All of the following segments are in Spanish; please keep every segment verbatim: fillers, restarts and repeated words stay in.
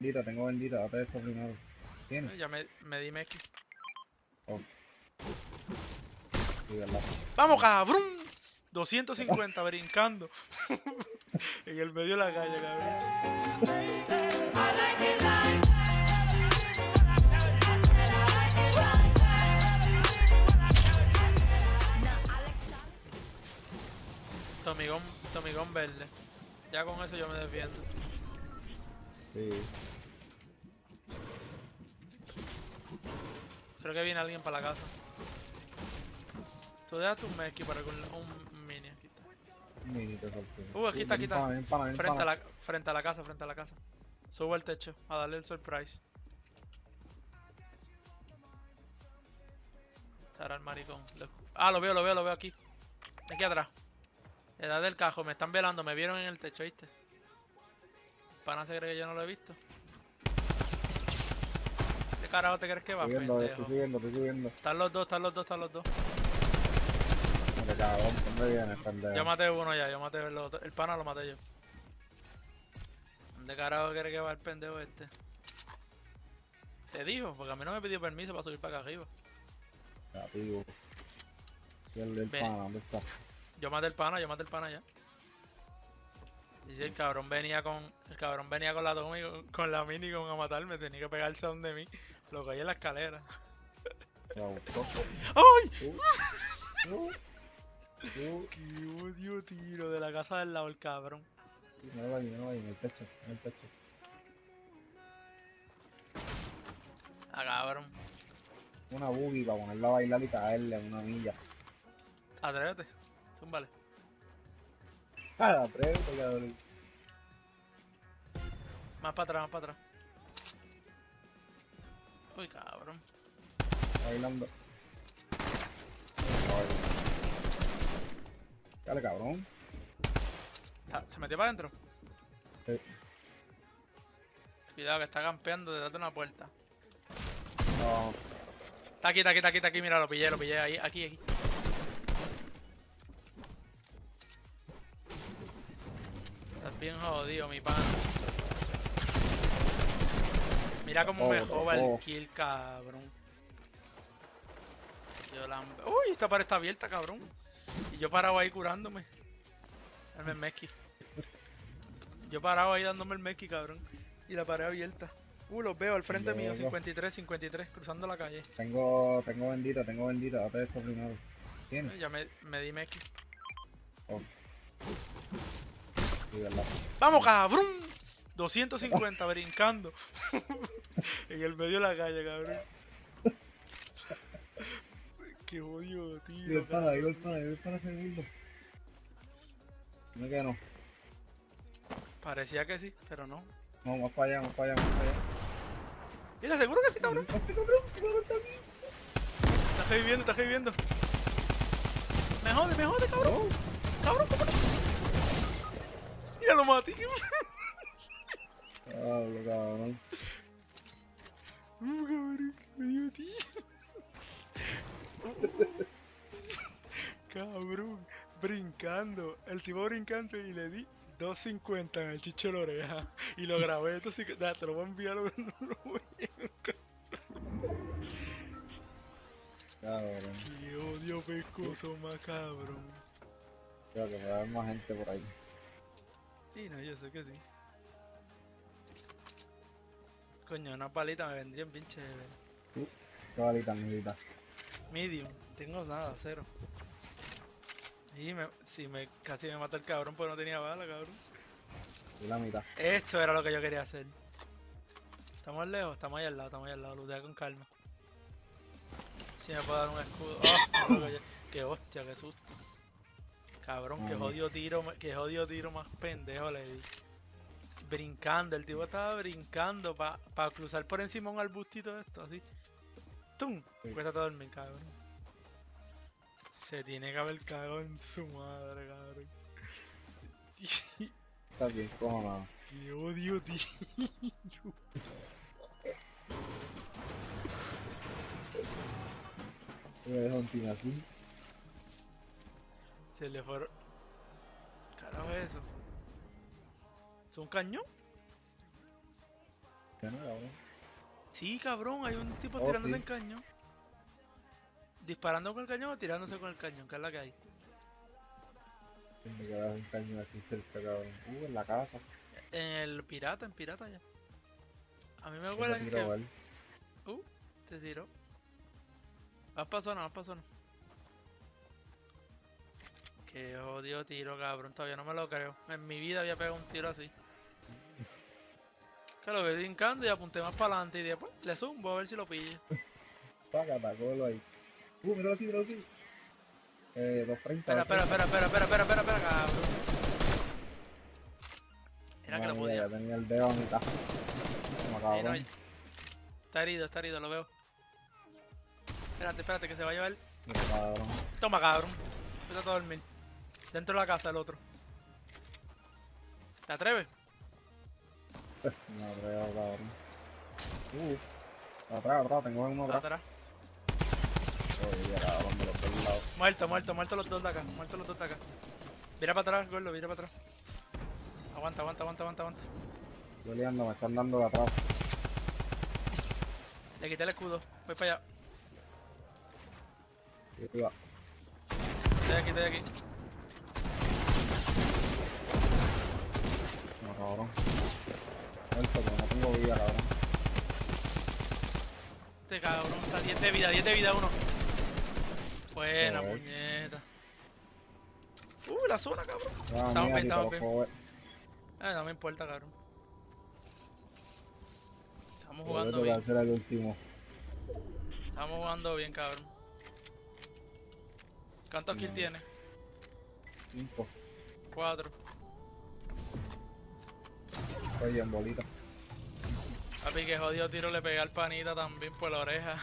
Bendita, tengo bendita, date eso primero. ¿Tienes? Ya me, me di Meki. Oh. Sí, verdad. ¡Vamos, cabrón! doscientos cincuenta brincando. En el medio de la calle, cabrón. Tomigón, Tomigón verde. Ya con eso yo me defiendo. Sí. Creo que viene alguien para la casa. Tú dejas tu Meki para algún un mini aquí está. Un minito, exacto. Uh, aquí está, aquí está. Ven pana, ven Frente a pana. la, frente a la casa, frente a la casa. Subo el techo a darle el surprise. Estará el maricón. Lo- Ah, lo veo, lo veo, lo veo aquí. Aquí atrás. Edad del cajo, me están velando, me vieron en el techo, ¿viste? Pana se cree que yo no lo he visto. ¿Qué carajo te crees que va, Estoy viendo, pendejo? estoy subiendo, estoy subiendo. Están los dos, están los dos, están los dos. Hombre, cabrón, ¿dónde vienes, pendejo? Yo maté uno ya, yo maté el otro. El pana lo maté yo. ¿Dónde carajo cree que va el pendejo este? Te dijo, porque a mí no me pidió permiso para subir para acá arriba. Negativo. ¿Y el del Ven. pana, dónde está? Yo maté el pana, yo maté el pana ya. Y si el cabrón venía con. El cabrón venía con la Tommy, con, con la minigun a matarme, tenía que pegarse donde mí. Lo caí en la escalera. Me gustó. ¡Ay! Uh, uh, uh. ¡Qué odio tiro! De la casa del lado el cabrón. No ahí, no ahí, en el techo, en el techo. Ah, cabrón. Una boogie para ponerla a bailar y caerle en una milla. Atrévete. Túmbale. Ah, atrévete, cabrón. Más para atrás, más para atrás. Uy, cabrón. Bailando. Ay. Dale, cabrón. Está- ¿Se metió para adentro? Sí. Cuidado que está campeando detrás de una puerta. No, Está aquí, está aquí, está aquí, está aquí. Mira, lo pillé, lo pillé ahí, aquí, aquí. Estás bien jodido, mi pana. Mira cómo me Oh, joba el oh. kill, cabrón. Yo la... Uy, esta pared está abierta, cabrón. Y yo parado ahí curándome. Dame el Meki. Yo parado ahí dándome el Meki, cabrón. Y la pared abierta. Uh, los veo al frente mío, Luego. cincuenta y tres, cincuenta y tres, cruzando la calle. Tengo, tengo bendita, tengo bendita, date eso primero. ¿Tienes? Ya me, me di Meki. Oh. Sí, verdad. ¡Vamos, cabrón! doscientos cincuenta brincando. En el medio de la calle, cabrón. Qué odio, Y tío. el pana, digo el pana, digo el pana segundo. No que no. Parecía que sí, pero no. No, más para allá, más para allá, más para allá. Mira, seguro que sí, cabrón. Este cabrón, este cabrón está aquí. Está reviviendo, está reviviendo. Me jode, me jode, cabrón. Oh. Cabrón, cabrón. Mira, lo maté. Diablo, cabrón. Uh, cabrón, qué odio, tío. Cabrón, brincando. El tipo brincando y le di dos cincuenta en el chicho de la oreja. Y lo grabé. Esto sí que. Nah, te lo voy a enviar. No lo voy a... Cabrón. Qué odio pescoso más cabrón. Creo que va a haber más gente por ahí. Y no, yo sé que sí. Coño, una palita me vendrían bien chévere. Uh, qué balita, mijita. Medium, tengo nada, cero. Y me, si me casi me mata el cabrón porque no tenía bala, cabrón. Y la mitad. Esto era lo que yo quería hacer. ¿Estamos lejos? Estamos ahí al lado, estamos ahí al lado. Lootea con calma. Si me puedo dar un escudo. ¡Oh! Loco, ¡qué hostia, qué susto! Cabrón, qué Ay. jodido tiro, qué jodido tiro más pendejo le di. Brincando, el tipo estaba brincando para pa cruzar por encima un arbustito de esto, así. ¡Tum! Sí. Cuesta a dormir, cabrón. Se tiene que haber cagado en su madre, cabrón. Está bien, cojonado. ¡Qué odio, tío! Voy a dejar un team así. Se le fueron... ¿Carajo es eso? ¿Es un cañón? Ya no, cabrón. Sí, cabrón, hay un tipo Oh, tirándose sí. en cañón. Disparando con el cañón o tirándose con el cañón, que es la que hay. Me quedas un caño aquí cerca, cabrón. Uh, en la casa. En el pirata, en pirata ya. A mí me ¿Qué se huele que... tiró él? Uh, te tiró. Más pasó, no, más pasó, no. Qué odio tiro, cabrón. Todavía no me lo creo. En mi vida había pegado un tiro así. Que lo voy brincando y apunté más para adelante y después le zumbo a ver si lo pillo. Saca, tacólo ahí. Uh, míralo aquí, míralo aquí. Eh, dos treinta, Espera, espera, espera, espera, espera, espera, espera, espera, cabrón. Era que lo Mira, podía. ya tenía el dedo a mitad. Como Ahí no, cabrón. está herido, está herido, lo veo. Espérate, espérate, que se va a llevar. Mira, cabrón. Toma, cabrón. Vete a dormir. Dentro de la casa, el otro. ¿Te atreves? No creo, cabrón. Uh, atrás, atrás, tengo uno Está atrás. atrás. Oye, cabrón, de los dos lados. Muerto, muerto, muerto los dos de acá. Muerto los dos de acá. Vira para atrás, gordo, vira para atrás. Aguanta, aguanta, aguanta, aguanta, aguanta. Estoy liando, me están dando de atrás. Le quité el escudo. Voy para allá. Y iba. Estoy aquí, estoy aquí. No, cabrón. Muerto, pero no tengo vida, cabrón. Este cabrón está diez de vida, diez de vida uno. Buena, Joder. puñeta. Uh, la zona, cabrón. Ah, Estamos mira, bien, tipo, estamos los bien. juegos- Eh, no me importa, cabrón. Estamos Yo jugando creo que va a bien. ser el último. Estamos jugando bien, cabrón. ¿Cuántos kills No. tiene? Cinco. Cuatro. Oye, en bolita. Papi, que jodido tiro le pegué al panita también por la oreja.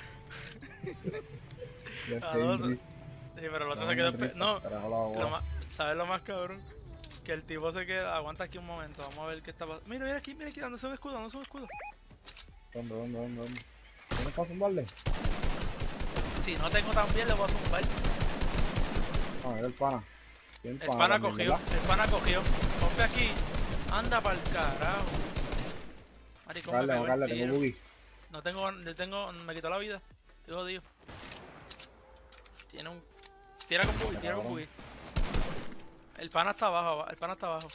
Ya A estoy dos. en ri- Sí, pero el otro no, se quedó. en espe- risco, No, carajo, la bola. lo más... ¿sabes lo más cabrón? Que el tipo se queda. Aguanta aquí un momento, vamos a ver qué está pasando. Mira, mira aquí, mira aquí, dándose un escudo, dándose un escudo. ¿Dónde, dónde, dónde, dónde? ¿Tienes para zumbarle? Si no tengo también, le voy a zumbar. No, era el pana. ¿Quién El pana también, cogió, verdad? el pana cogió. Ponte aquí. Anda pa'l carajo. Maricón, me Carle, pegó no, Carle, el tengo tiro. boogie. No tengo, no tengo, me quitó la vida. Estoy jodido. Tiene un... Tira con buggy, tira con Cabrón. buggy. El pana está abajo, el pana está abajo.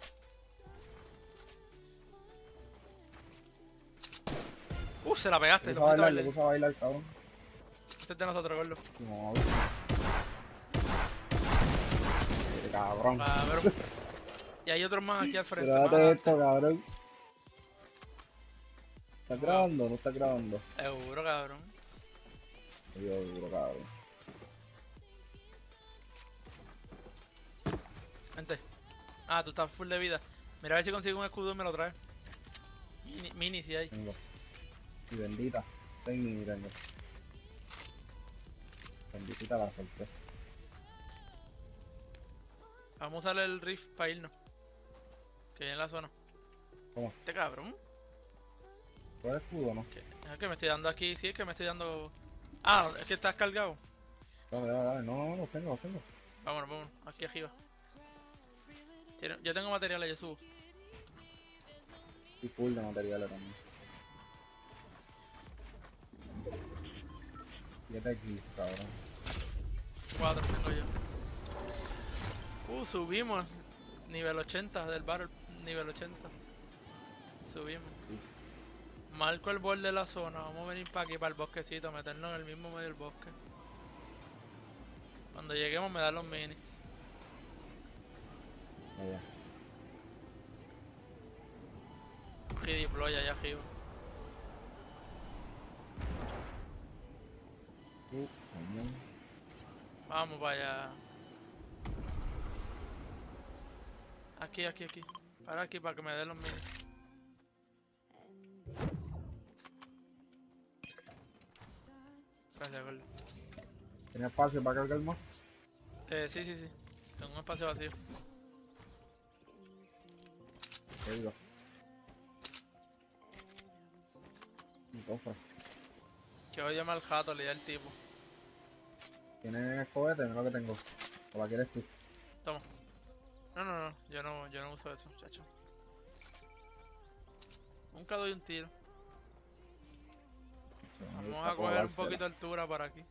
Uh, se la pegaste, Le lo puse a pusiste a bailar, le bailar. puse a bailar, cabrón. Este es de nosotros, gordo. No, qué cabrón. Cabrón. Y hay otros más aquí al frente. Pero Más date adelante. esto, cabrón. ¿Estás grabando o no estás grabando? Seguro, cabrón. Yo duro, cabrón. Vente. Ah, tú estás full de vida. Mira a ver si consigo un escudo y me lo trae. Mini, mini si hay. Tengo. Y bendita. Tengo ni tengo. Bendita la solté. Vamos a usar el rift para irnos. Que viene en la zona. ¿Cómo? Este cabrón. ¿Cuál escudo o no? ¿Qué? Es que me estoy dando aquí. Sí, es que me estoy dando. Ah, es que estás cargado. Dale, dale, dale. No, no, no, los tengo, los tengo. Vámonos, vámonos. Aquí arriba. Tiene- Yo tengo materiales, yo subo. Y full de materiales también. siete kills, cabrón. Cuatro tengo yo. Uh, subimos. Nivel ochenta del battle. Nivel ochenta. Subimos. Sí. Marco el borde de la zona. Vamos a venir para aquí, para el bosquecito. Meternos en el mismo medio del bosque. Cuando lleguemos me dan los minis. Allá. Y deploy allá arriba. Uh, cañón. Vamos para allá. Aquí, aquí, aquí. Para aquí para que me den los minis. Gracias, gordo. ¿Tenía espacio para cargar más? Eh, sí, sí, sí. Tengo un espacio vacío. Te digo. Mi cofre. Que voy a llamar al jato, le di al tipo. ¿Tienes cohete? Mira lo que tengo. ¿O la quieres tú? Toma. No, no, no. Yo no, yo no uso eso, chacho. Nunca doy un tiro. Me Vamos gusta a coger un colársela. poquito de altura para aquí.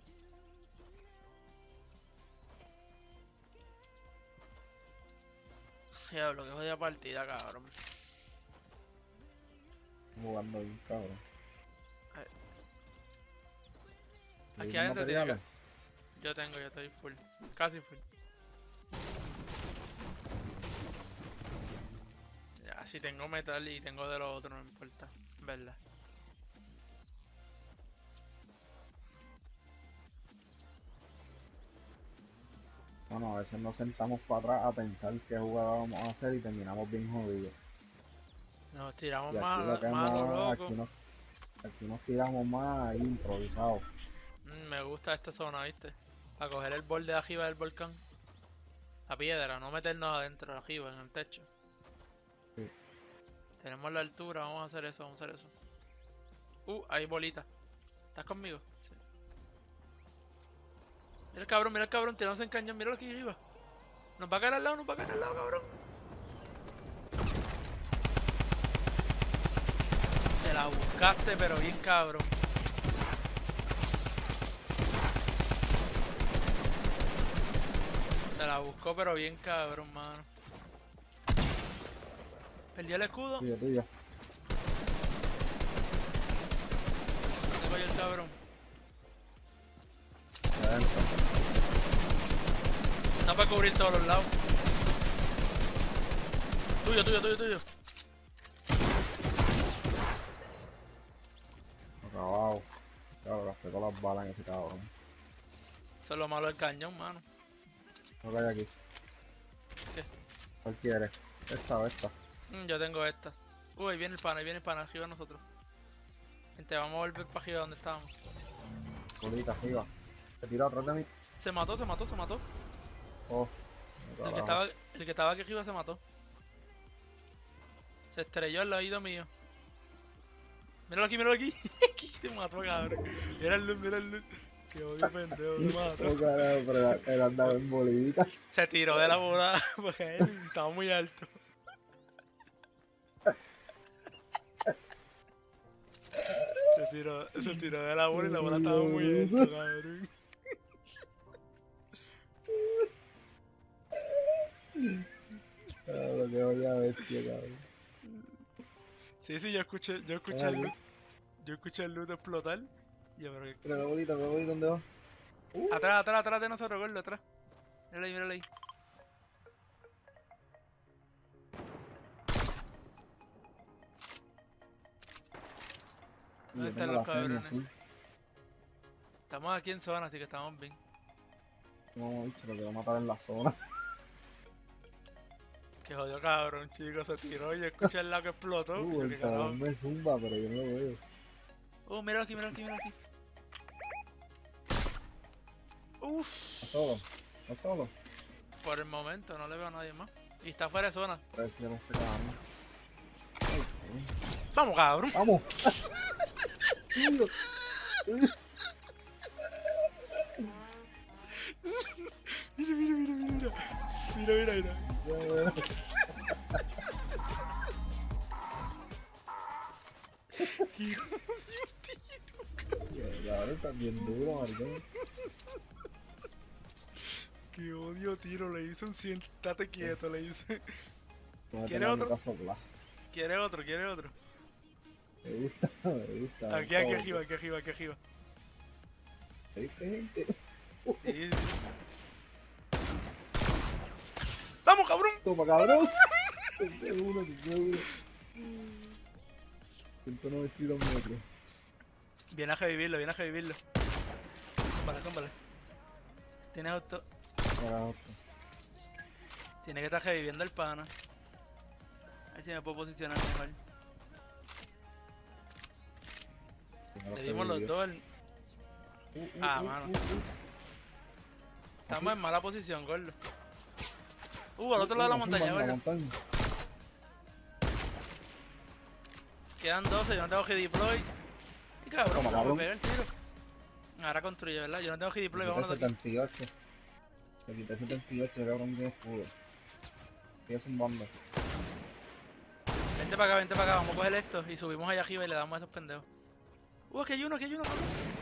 Diablo, que jodida partida, cabrón. Jugando bien, cabrón. Ay. ¿Y Aquí los adentro tiene que... materiales? Yo tengo, yo estoy full. Casi full. Ya, si tengo metal y tengo de lo otro, no importa. ¿Verdad? Bueno, a veces nos sentamos para atrás a pensar qué jugada vamos a hacer y terminamos bien jodidos. Nos tiramos Y aquí más, lo a- que más a lo hemos, loco. aquí nos, aquí nos tiramos más ahí improvisados. Mm, me gusta esta zona, ¿viste? Para coger el borde de arriba del volcán. La piedra, no meternos adentro, arriba, en el techo. Sí. Tenemos la altura, vamos a hacer eso, vamos a hacer eso. Uh, hay bolita. ¿Estás conmigo? Sí. Mira el cabrón, mira el cabrón, tiramos en cañón, míralo aquí arriba. Nos va a caer al lado, nos va a caer al lado, cabrón. Te la buscaste, pero bien cabrón. Se la buscó, pero bien cabrón, mano. Perdió el escudo. Tuyo, tuyo. ¿Dónde cayó el cabrón? Adentro. No para cubrir todos los lados. Tuyo, tuyo, tuyo, tuyo. Acabado. Claro, gasté todas las balas en ese cabrón. Eso es lo malo del cañón, mano. ¿Qué hay aquí? ¿Qué? ¿Cuál quieres? ¿Esta o esta? Mm, yo tengo esta. Uy, ahí viene el pana, ahí viene el pana, arriba de nosotros. Gente, vamos a volver para arriba donde estábamos. Bolita arriba. Se tiró atrás de mí. Se mató, se mató, se mató. Oh. El que estaba, el que estaba aquí arriba se mató. Se estrelló al oído mío. Míralo aquí, míralo aquí. Se mató, cabrón. Mira el loot, mira el loot. Que odio pendejo, se mató. Oh, carajo, pero él andaba en bolita. Se tiró de la bola porque él estaba muy alto. Se tiró, se tiró de la bola y la bola estaba muy alta, cabrón. Claro, que voy a bestia, cabrón. Sí, sí, yo escuché, yo escuché el loot. Yo escuché el loot explotar. Y yo, pero que... Pero la bolita, pero la bolita, ¿dónde va? Uh, Atrás, atrás, atrás de nosotros, gordo, atrás. Míralo ahí, míralo ahí. y ¿Dónde yo están tengo los la seña, cabrones? sí. Estamos aquí en zona, así que estamos bien. No, bicho, lo quiero matar en la zona. Que jodió cabrón, chico, se tiró y yo escuché el lado que explotó. Uh, Yo, el ¿qué carajo? cabrón me zumba, pero yo no lo veo. Uh, míralo aquí, míralo aquí, míralo aquí. ¿No Uff, solo? ¿No solo? por el momento no le veo a nadie más. Y está fuera de zona. Prefiero este cabrón. Ay, ay. ¡Vamos, cabrón! ¡Vamos! Tío. Mira, mira, mira, mira. Mira, mira, mira. Qué odio, tío. Cabrón, está bien duro, maricón. Qué odio, tiro. Le hice un siéntate quieto, le hice. No me ¿Quieres tenga otro? ni caso, bla. ¿Quiere otro? ¿Quiere otro? Me gusta, me gusta. Aquí, aquí arriba, aquí arriba, aquí arriba. ¿Viste, gente? Sí, sí. ¡Vamos, cabrón! Toma, cabrón. Tenté uno, tenté uno. ciento noventa y dos metros. Viene a revivirlo, viene a revivirlo. Vale, cómpale. Tiene auto. Para otro. Tiene que estar reviviendo el pana. A ver si me puedo posicionar mejor. Le dimos los dos. el- Uh, uh, Ah, uh, mano. uh, uh. Estamos en mala posición, gordo. Uh, al otro lado de la Uh, montaña, zumba en la gordo. montaña. Quedan doce, yo no tengo que deploy. Y cabrón, Toma, no me cabrón. pega el tiro. Ahora construye, ¿verdad? Yo no tengo que deploy, Le quité vámonos de aquí. setenta y ocho. Le quité setenta y ocho, cabrón, tiene escudo. Sigue zumbando. Vente para acá, vente para acá, vamos a coger esto y subimos allá arriba y le damos a esos pendejos. Uh, aquí hay uno, aquí hay uno, cabrón.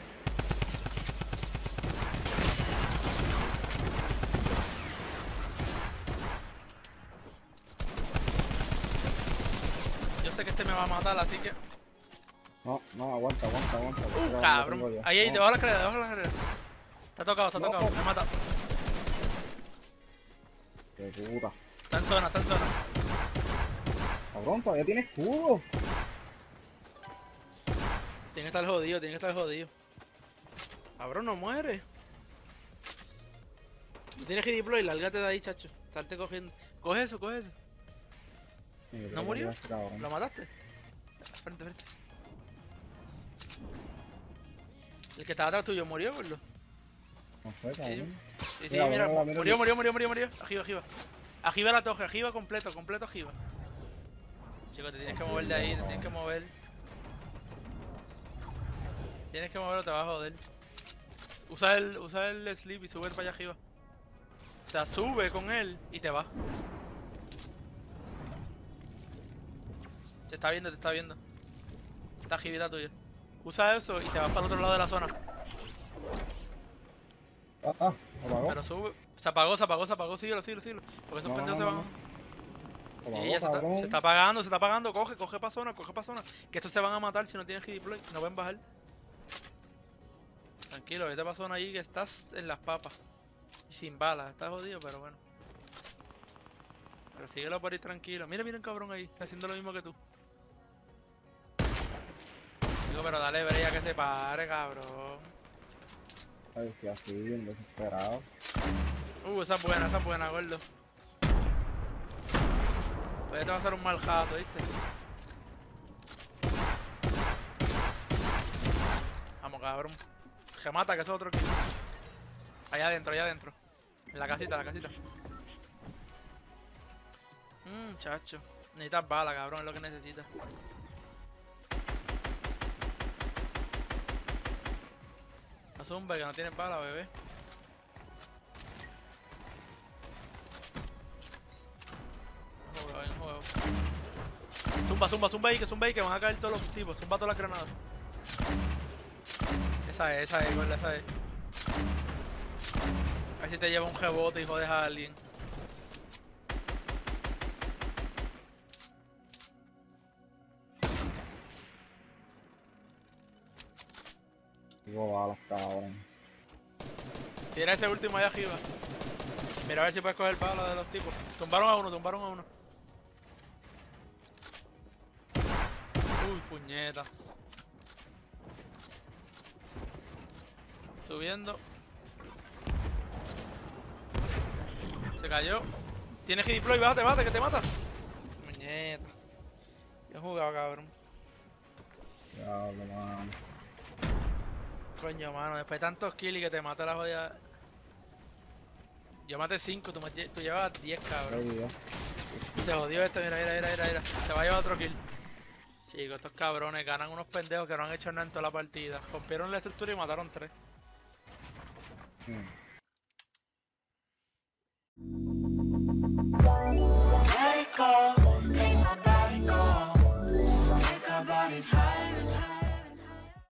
Yo sé que este me va a matar, así que... No, no, aguanta, aguanta, aguanta. Uh, Ya lo tengo cabrón. ya. Ahí, ahí, No, debajo de la escalera, debajo de la escalera. Está tocado, está No. tocado, me mata. qué puta. Está en zona, está en zona. Cabrón, todavía tiene escudo. Tiene que estar jodido, tiene que estar jodido. Cabrón, no muere. Tienes que deploy, lárgate de ahí, chacho. Salte cogiendo. Coge eso, coge eso. Sí, yo creo ¿No que murió? ya este cabrón. ¿Lo mataste? Frente, frente. El que estaba atrás tuyo murió, gordo. No sé, cabrón. Sí, sí, Mira, mira, mira, mira, murió, mira. murió, murió, murió, murió. Arriba, arriba. Arriba la torre, arriba completo, completo arriba. Chico, te tienes que mover de ahí, te tienes que mover. Tienes que moverlo, te vas a joder. Usa el, usa el sleep y sube para allá arriba. O sea, sube con él y te va. Te está viendo, te está viendo. Está arribita tuya. Usa eso y te vas para el otro lado de la zona. Ah, ah, apagó. Pero sube. Se apagó, se apagó, se apagó, síguelo, síguelo, síguelo. Porque esos No, pendejos no, se no, van. Apagó, Sí, ya se está, cabrón. se está apagando, se está apagando. Coge, coge pa' zona, coge pa' zona. Que estos se van a matar si no tienen deploy. No pueden bajar. Tranquilo, vete pa' zona ahí que estás en las papas. Y sin balas, estás jodido, pero bueno. Pero síguelo por ahí tranquilo. Mira, mira el cabrón ahí, está haciendo lo mismo que tú. Digo, pero dale brea que se pare, cabrón. Ay, sí, así, bien desesperado. Uh, esa es buena, esa es buena, gordo. Pues te va a hacer un mal jato, ¿viste? Vamos, cabrón. Remata, que eso es otro kill. Allá adentro, allá adentro. En la casita, en la casita. Mmm, chacho. Necesitas bala, cabrón, es lo que necesitas. No zumba, que no tienes bala, bebé. No juego, no juego. Zumba, zumba, zumba ahí, que zumba ahí, que van a caer todos los tipos. Zumba todas las granadas. Esa es, esa es, gorda, esa es. A ver si te lleva un rebote y jodes a alguien. Digo balas, cabrón. Tira ese último allá arriba. Mira a ver si puedes coger bala de los tipos. Tumbaron a uno, tumbaron a uno. Uy, puñeta. Subiendo. Se cayó. Tienes que deploy, bájate, bájate, que te mata. Puñeta. Bien jugado, cabrón. Diablo, mano. Coño, mano, después de tantos kills y que te mata la jodida. Yo maté cinco, tú, mate- tú llevabas diez, cabrón. Ay, Dios. Se jodió este, mira, mira, mira, mira, mira. Se va a llevar otro kill. Chicos, estos cabrones ganan unos pendejos que no han hecho nada en toda la partida. Rompieron la estructura y mataron tres. Hmm.